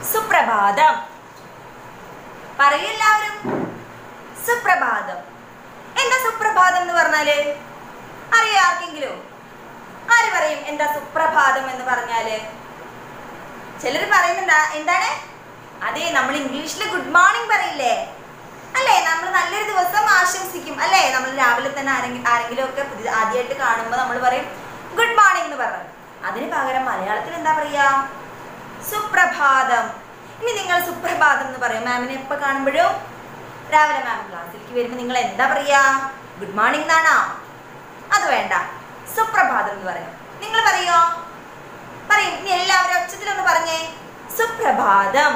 സുപ്രഭാതം. പറയൂ എല്ലാവരും, സുപ്രഭാതം. എന്താ സുപ്രഭാതം എന്ന് പറഞ്ഞാല്? അറിയോ ആർക്കെങ്കിലും? ആര് പറയും എന്താ സുപ്രഭാതം എന്ന് പറഞ്ഞാല്? ചിലർ പറയുന്നുണ്ടാ എന്താണ്? അതെ, നമ്മൾ ഇംഗ്ലീഷിൽ ഗുഡ് മോർണിംഗ് പറയില്ലേ അല്ലേ? നമ്മൾ നല്ലൊരു ദിവസം ആശംസിക്കും അല്ലേ? നമ്മൾ രാവിലെ തന്നെ ആരെങ്കിലും ഒക്കെ ആദ്യമായിട്ട് കാണുമ്പോൾ നമ്മൾ പറയും ഗുഡ് മോർണിംഗ് എന്ന് പറഞ്ഞു. അതിന് പകരം മലയാളത്തിൽ എന്താ പറയാ? സുപ്രഭാതം. ഇനി നിങ്ങൾ സുപ്രഭാതം എന്ന് പറയും മാമിനെ എപ്പോൾ കാണുമ്പോഴും? രാവിലെ മാം ക്ലാസ്സിലേക്ക് വരുമ്പോൾ നിങ്ങൾ എന്താ പറയാ? ഗുഡ് മോർണിംഗ് എന്നാണോ? അത് വേണ്ട, സുപ്രഭാതം എന്ന് പറയാം. നിങ്ങൾ പറയോ? പറയും. ഇനി എല്ലാവരും ഒച്ചത്തിലൊന്ന് പറഞ്ഞേ, സുപ്രഭാതം.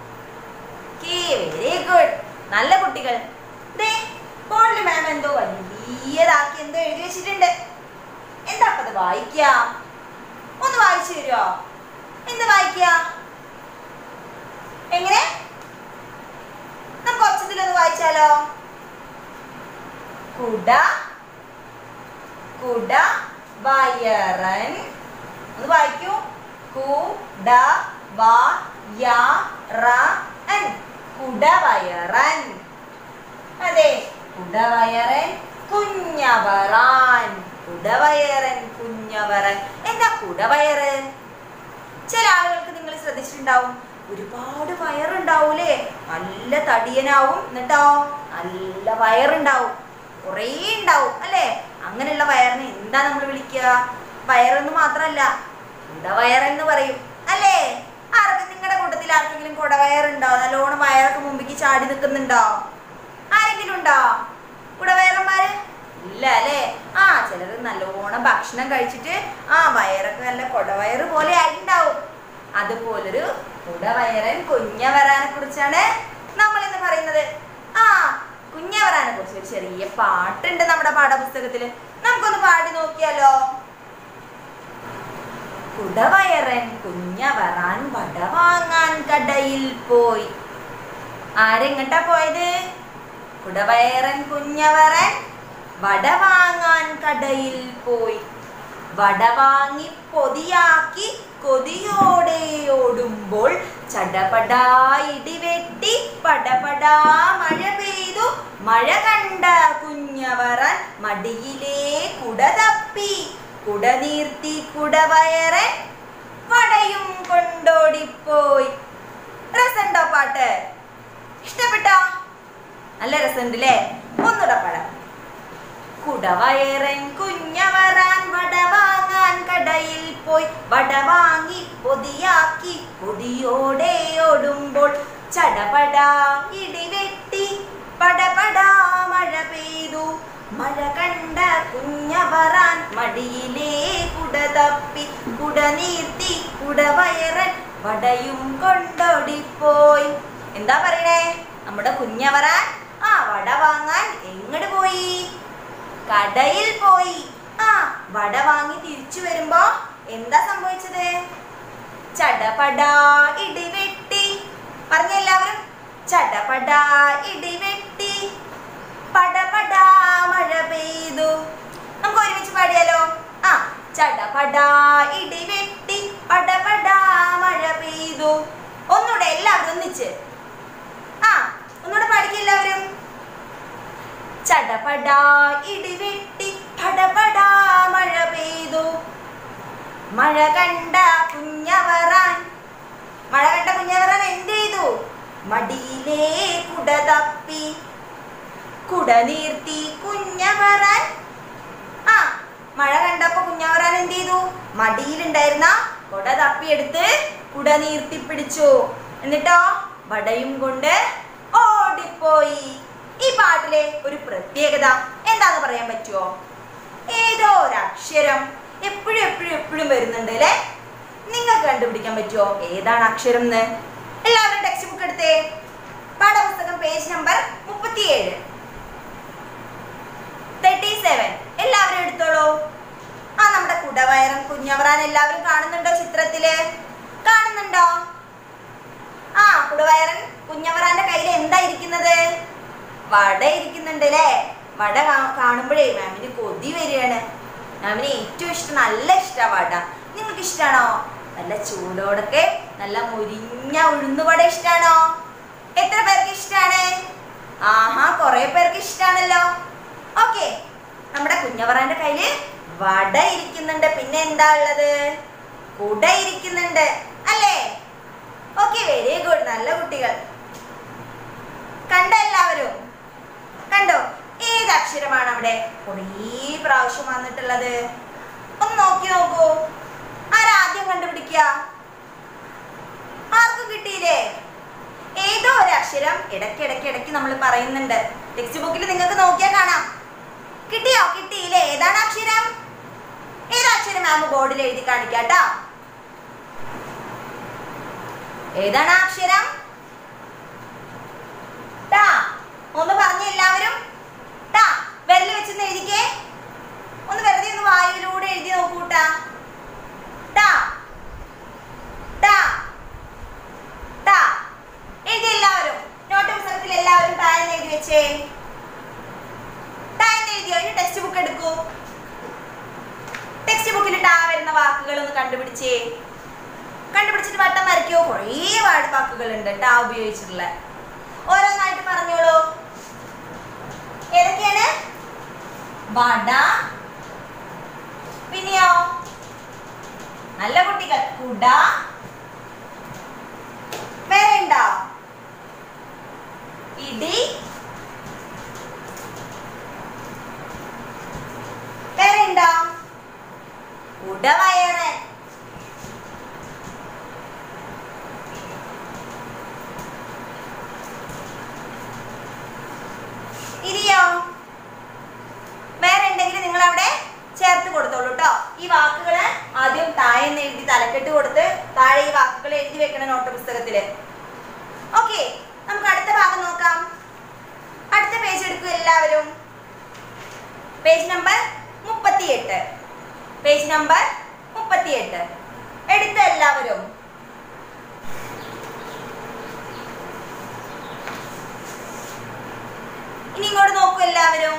വെരി ഗുഡ്, നല്ല കുട്ടികൾ. ബോർഡിൽ മാം എന്തോ വലിയതാക്കി എന്തോ എഴുതി വെച്ചിട്ടുണ്ട്. എന്താ അത് വായിക്ക? ഒന്ന് വായിച്ചു തരുമോ? എന്ത് വായിക്ക? എങ്ങനെ? നമുക്ക് ഒച്ചത്തിലൊന്ന് വായിച്ചാലോ? കുട കുട വയറൻ. ഒന്ന് വായിക്കൂ. കുട വയറൻ. കുടവയറൻ. അതെ, കുടവയറൻ കുഞ്ഞവറാൻ. കുടവയറൻ കുഞ്ഞവറൻ. എന്താ കുടവയറ്? ചില ആളുകൾക്ക് നിങ്ങൾ ശ്രദ്ധിച്ചിട്ടുണ്ടാവും, ഒരുപാട് വയറുണ്ടാവൂലേ? നല്ല തടിയനാവും, എന്നിട്ടോ നല്ല വയറുണ്ടാവും, കുറേ ഉണ്ടാവും അല്ലേ? അങ്ങനെയുള്ള വയറിന് എന്താ നമ്മൾ വിളിക്കുക? വയറെന്ന് മാത്രമല്ല, കുടവയറെന്ന് പറയും അല്ലേ? ആർക്കും നിങ്ങളുടെ കൂട്ടത്തിൽ ആർക്കെങ്കിലും കുടവയറുണ്ടോ? നല്ലോണം വയറൊക്കെ മുമ്പിക്ക് ചാടി നിൽക്കുന്നുണ്ടോ? ആരെങ്കിലും ഉണ്ടോ കുടവയറന്മാര്? ഇല്ല അല്ലേ? ചിലർ നല്ലോണം ഭക്ഷണം കഴിച്ചിട്ട് വയറൊക്കെ നല്ല കുടവയറ് പോലെ ആയിട്ടുണ്ടാവും. അതുപോലൊരു കുടവയറൻ കുഞ്ഞവറാനെ കുറിച്ചാണ് നമ്മൾ ഇന്ന് പറയുന്നത്. കുഞ്ഞവറാനെ കുറിച്ച് ഒരു ചെറിയ പാട്ടുണ്ട് നമ്മുടെ പാഠപുസ്തകത്തില്. നമുക്കൊന്ന് പാടി നോക്കിയാലോ? കുടവയറൻ കുഞ്ഞവറാൻ വട വാങ്ങാൻ കടയിൽ പോയി. ആരെങ്ങട്ടാ പോയത്? കുടവയറൻ കുഞ്ഞവറൻ വട വാങ്ങാൻ കടയിൽ പോയി. വട വാങ്ങി പൊതിയാക്കി കൊതിയോടെ ഓടുമ്പോൾ ചടപടാ ഇടിവെട്ടി പടപടാ മഴ പെയ്തു. മഴ കണ്ട കുഞ്ഞവറാൻ മടിയിലെ കുട തപ്പി. കുട നീർത്തി കുടവയറൻ വടയും കൊണ്ടോടിപ്പോയി. രസമുണ്ടോ പാട്ട്? ഇഷ്ടപ്പെട്ടോ? നല്ല രസമുണ്ട് അല്ലേ? ഒന്നുകൂടെ പാടാം. കുടവയറൻ കുഞ്ഞവറാൻ വട വാങ്ങാൻ കടയിൽ പോയി. വട വാങ്ങി പൊതിയാക്കി കൊതിയോടെ ഓടുമ്പോൾ ചടപടാ ഇടിവെട്ടി പടപടാ മഴ പെയ്തു. മഴ കണ്ട കുഞ്ഞവറാൻ മടിയിലെ കുട തപ്പി. കുട നീർത്തി കുടവയറൻ വടയും കൊണ്ടോടിപ്പോയി. എന്താ പറയണേ? നമ്മുടെ കുഞ്ഞവറാൻ വട വാങ്ങാൻ എങ്ങോട്ട് പോയി? കടയിൽ പോയി. വട വാങ്ങി തിരിച്ചു വരുമ്പോ എന്താ സംഭവിച്ചത്? ചടപടാ ഇടിവെട്ടി. പറഞ്ഞ എല്ലാവരും, ചടപടാ ഇടിവെട്ടി പടപടാ മഴ പെയ്തു. നമുക്ക് ഒരുമിച്ച് പാടിയാലോ? ചടപടാ ഇടിവെട്ടി പടപടാ മഴ പെയ്തു. ഒന്നുകൂടെ എല്ലാവരും ഒന്നിച്ച് ഒന്നുകൂടെ പാടിക്കുക എല്ലാവരും. ചടപടാ ഇടിവെട്ടി പടപടാ മഴ പെയ്തു. മഴ കണ്ട കുഞ്ഞവറാൻ എന്ത് ചെയ്തു? മടിയിലെ കുട തപ്പി. കുട നീർത്തി കുഞ്ഞവറാൻ മഴ കണ്ടപ്പോ കുഞ്ഞവറാൻ എന്ത് ചെയ്തു? മടിയിലുണ്ടായിരുന്ന കുട തപ്പിയെടുത്ത് കുട നീർത്തി പിടിച്ചു. എന്നിട്ടോ വടയും കൊണ്ട് ഓടിപ്പോയി. ഈ പാട്ടിലെ ഒരു പ്രത്യേകത എന്താന്ന് പറയാൻ പറ്റുമോ? ഏതോ ഒരു അക്ഷരം എപ്പോഴും വരുന്നുണ്ട് അല്ലേ? നിങ്ങൾക്ക് കണ്ടുപിടിക്കാൻ പറ്റുമോ ഏതാണ് അക്ഷരം എന്ന്? എല്ലാവരും ടെക്സ്റ്റ് ബുക്ക് എടുത്തേ. പാഠപുസ്തകം പേജ് നമ്പർ 37. എല്ലാവരും എടുത്തോളൂ. നമ്മുടെ കുടവയറൻ കുഞ്ഞവറാൻ എല്ലാവരും കാണുന്നുണ്ടോ? ചിത്രത്തില് കാണുന്നുണ്ടോ? കുടവയറൻ കുഞ്ഞവറാന്റെ കയ്യിൽ എന്താ ഇരിക്കുന്നത്? വട ഇരിക്കുന്നുണ്ട് അല്ലേ? വട കാണുമ്പോഴേ മാമിന് കൊതി വരികയാണ്. മാമിന് ഏറ്റവും ഇഷ്ടം, നല്ല ഇഷ്ടമാണ് വട. നിങ്ങൾക്ക് ഇഷ്ടമാണോ? നല്ല ചൂടോടൊക്കെ നല്ല മുരിഞ്ഞ ഉഴുന്നുവട ഇഷ്ടാണോ? എത്ര പേർക്ക് ഇഷ്ടാണ്? ആഹാ, കുറെ പേർക്ക് ഇഷ്ടാണല്ലോ. ഓക്കെ, നമ്മുടെ കുഞ്ഞവറാന്റെ കയ്യില് വട ഇരിക്കുന്നുണ്ട്. പിന്നെ എന്താ ഉള്ളത്? കുട ഇരിക്കുന്നുണ്ട് അല്ലേ? ഓക്കെ, വെരി ഗുഡ്, നല്ല കുട്ടികൾ. കണ്ടോ എല്ലാവരും? കണ്ടോ? ഏത് അക്ഷരമാണ് അവിടെ കുറേ പ്രാവശ്യം വന്നിട്ടുള്ളത്? ഒന്ന് നോക്കി നോക്കൂ. ആരാദ്യം കണ്ടുപിടിക്കുക? ആർക്കും കിട്ടിയില്ലേ? ഏതോ ഒരു അക്ഷരം ഇടയ്ക്ക് നമ്മൾ പറയുന്നുണ്ട്. ടെക്സ്റ്റ് ബുക്കിൽ നിങ്ങൾക്ക് നോക്കിയാൽ കാണാം. കിട്ടിയോ? കിട്ടിയില്ലേ? ഏതാണ് അക്ഷരം? ഏതക്ഷരം മാം ബോർഡിൽ എഴുതി കാണിക്കാട്ടോ. ഏതാണ് ആ അക്ഷരം? ടാ. ഒന്ന് പറഞ്ഞ എല്ലാവരും. ടാ. വിരൽ വെച്ചൊന്ന് എഴുതിക്കേ. ഒന്ന് വെറുതെ ഒന്ന് വായുവിലൂടെ എഴുതി നോക്കൂട്ടാ. ടാ ടാ ടാ. എഴുതി എല്ലാവരും. നോട്ട് പുസ്തകത്തിൽ എല്ലാവരും ടാ എന്ന് എഴുതി വെച്ചേ. ടാ എന്ന് എഴുതിയോ? ഇനി ടെക്സ്റ്റ് ബുക്ക് എടുക്കൂ. ടെക്സ്റ്റ് ബുക്കിൽ ടാ വരുന്ന വാക്കുകൾ ഒന്ന് കണ്ടുപിടിച്ചേ. കണ്ടുപിടിച്ചിട്ട് വട്ടം വരയ്ക്കോ. കുറേ വാക്കുകൾ ഉണ്ട് ടാ ഉപയോഗിച്ചിട്ടുള്ള. ഓരോന്നായിട്ട് പറഞ്ഞോളൂ. ഏതൊക്കെയാണ്? വട, പിന്നെയോ നല്ല കുട്ടികൾ കുട, വേറെ ഉണ്ടോ? ഇടി, വേറെ ഉണ്ടോ? കുടവയറൻ, ഇരിയോ? വേറെ ഉണ്ടെങ്കിൽ നിങ്ങൾ അവിടെ ചേർത്ത് കൊടുത്തോളൂ കേട്ടോ. ഈ വാക്കുകള് ആദ്യം താഴെന്ന് എഴുതി തലക്കെട്ട് കൊടുത്ത് താഴെ ഈ വാക്കുകൾ എഴുതി വെക്കണം നോട്ട് പുസ്തകത്തില്. ഓക്കെ, നമുക്ക് അടുത്ത ഭാഗം നോക്കാം. അടുത്ത പേജ് എടുക്കൂ എല്ലാവരും. Page number 38. പേജ് നമ്പർ 38 എടുത്ത എല്ലാവരും. ഇനി ഇങ്ങോട്ട് നോക്കൂ എല്ലാവരും.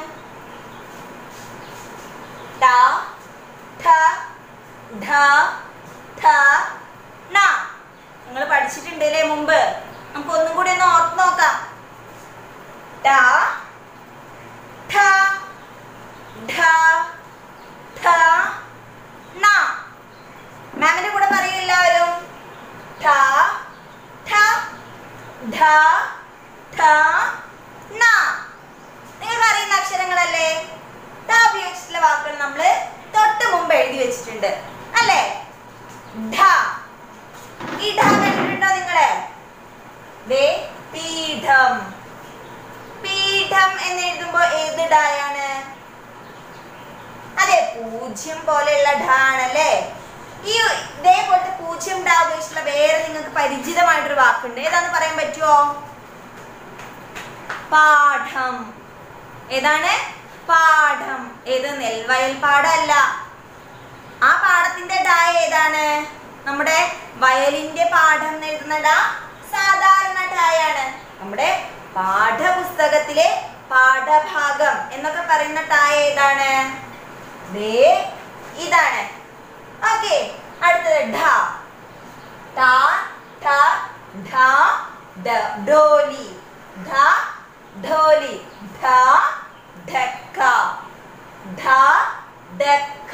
ട, ഠ, ഢ, ഠ, ണ. നിങ്ങൾ പഠിച്ചിട്ടുണ്ട് അല്ലേ മുമ്പ്? നമുക്ക് ഒന്നും കൂടി ഒന്ന് ഓർത്ത് നോക്കാം. ട, ഠ, ഢ, ഠ, ണ. മാമിന്റെ കൂടെ പറയൂ എല്ലാവരും. ഠ, ഠ, ഢ, ഠ, ണ. നിങ്ങൾ അറിയുന്ന അക്ഷരങ്ങളല്ലേ? ഠ ഉപയോഗിച്ചിട്ടുള്ള വാക്കുകൾ നമ്മൾ തൊട്ട് മുമ്പ് എഴുതി വെച്ചിട്ടുണ്ട് അല്ലേ? ഢ. ഈ ഢ കണ്ടിട്ടുണ്ടോ നിങ്ങള്? പീഠം. പീഠം എന്ന് എഴുതുമ്പോ ഏത് ഢയാണ്? അതെ, പൂജ്യം പോലെയുള്ള ഢ ആണല്ലേ. ഈ ഇതേപോലത്തെ പൂജ്യം ഢ ഉപയോഗിച്ചിട്ടുള്ള വേറെ നിങ്ങൾക്ക് പരിചിതമായിട്ടൊരു വാക്കുണ്ട്. ഏതാന്ന് പറയാൻ പറ്റുമോ? പാഠം. ഏതാണ്? പാഠം. ഏത്? നെൽവയൽ പാടമല്ല. ആ പാഠത്തിന്റെ ഢ ഏതാണ്? നമ്മുടെ വയലിന്റെ പാഠം എഴുതുന്ന ഢ സാധാരണ ഢയാണ്. നമ്മുടെ പാഠപുസ്തകത്തിലെ പാഠഭാഗം എന്നൊക്കെ പറയുന്ന ഢ ഏതാണ്? ഇതാണ്. ഓക്കെ, അടുത്തത് ഢ. ട, ഠ, ഢ, ഡ. ഡോലി. ഢ, ഢോലി. ഢ, ഢക്ക. ഢ, ഢക്ക.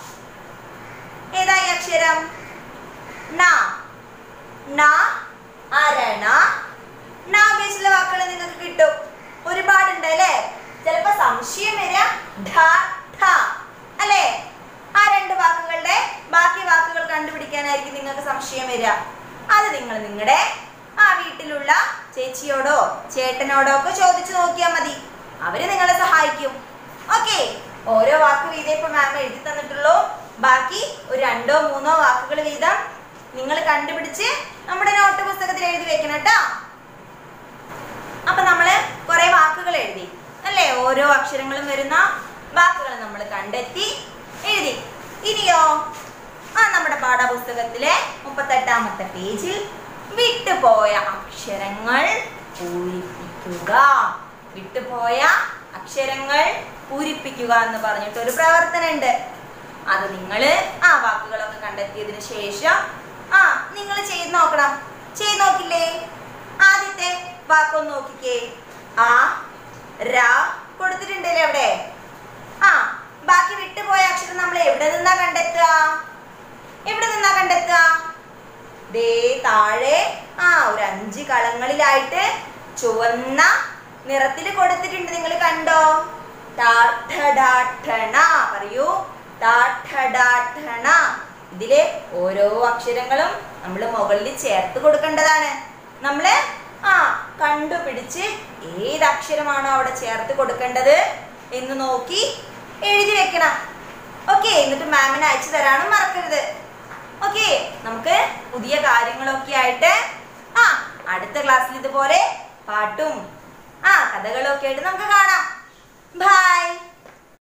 ഏതായി അക്ഷരം? ണ. ണ, അരണ. ണ ഉപയോഗിച്ചുള്ള വാക്കുകൾ നിങ്ങൾക്ക് കിട്ടും. ഒരുപാടുണ്ട് അല്ലേ? ചിലപ്പോ സംശയം വരാം. ഢ, ഠ അല്ലേ? ആ രണ്ട് വാക്കുകളുടെ ബാക്കി വാക്കുകൾ കണ്ടുപിടിക്കാനായിരിക്കും നിങ്ങൾക്ക് സംശയം വരിക. അത് നിങ്ങൾ നിങ്ങളുടെ ആ വീട്ടിലുള്ള ചേച്ചിയോടോ ചേട്ടനോടോ ഒക്കെ ചോദിച്ചു നോക്കിയാൽ മതി. അവര് നിങ്ങളെ സഹായിക്കും. ഓക്കെ, ഓരോ വാക്ക് വീതം ഇപ്പൊ മാം എഴുതി തന്നിട്ടുള്ളൂ. ബാക്കി ഒരു 2-3 വാക്കുകൾ വീതം നിങ്ങൾ കണ്ടുപിടിച്ച് നമ്മുടെ നോട്ട് പുസ്തകത്തിൽ എഴുതി വെക്കണം കേട്ടോ. അപ്പൊ നമ്മള് കുറെ വാക്കുകൾ എഴുതി അല്ലേ? ഓരോ അക്ഷരങ്ങളും വരുന്ന വാക്കുകൾ നമ്മൾ കണ്ടെത്തി എഴുതി. ഇനിയോ നമ്മുടെ പാഠപുസ്തകത്തിലെ 38ാമത്തെ പേജിൽ വിട്ടുപോയ അക്ഷരങ്ങൾ പൂരിപ്പിക്കുക. വിട്ടുപോയ അക്ഷരങ്ങൾ പൂരിപ്പിക്കുക എന്ന് പറഞ്ഞിട്ട് ഒരു പ്രവർത്തനം ഉണ്ട്. അത് നിങ്ങൾ ആ വാക്കുകളൊക്കെ കണ്ടെത്തിയതിനു ശേഷം ആ നിങ്ങൾ ചെയ്ത് നോക്കണം. ചെയ്ത് നോക്കില്ലേ? ആദ്യത്തെ വാക്കൊന്ന് നോക്കിക്കേ. ആ രാ കൊടുത്തിട്ടുണ്ടല്ലേ അവിടെ. ആ ബാക്കി വിട്ടുപോയ അക്ഷരം നമ്മൾ എവിടെ നിന്നാ കണ്ടെത്തുക? എവിടെ നിന്നാ കണ്ടെത്തുക? ദേ താഴെ ഒരു 5 കളങ്ങളിലായിട്ട് ചുവന്ന നിറത്തിൽ കൊടുത്തിട്ടുണ്ട്. നിങ്ങൾ കണ്ടോ? ടാഠടാഠണ പറയൂ. ടാഠടാഠണ. ഇതിലെ ഓരോ അക്ഷരങ്ങളും നമ്മൾ മുകളിൽ ചേർത്ത് കൊടുക്കേണ്ടതാണ്. നമ്മള് കണ്ടുപിടിച്ച് ഏത് അക്ഷരമാണോ അവിടെ ചേർത്ത് കൊടുക്കേണ്ടത് എന്ന് നോക്കി എഴുതി വെക്കണം. ഓക്കെ, എന്നിട്ട് മാമിന് അയച്ചു തരാനും മറക്കരുത്. ഓക്കെ, നമുക്ക് പുതിയ കാര്യങ്ങളൊക്കെ ആയിട്ട് അടുത്ത ക്ലാസ്സിൽ ഇതുപോലെ പാട്ടും കഥകളും ഒക്കെ ആയിട്ട് നമുക്ക് കാണാം. ബൈ.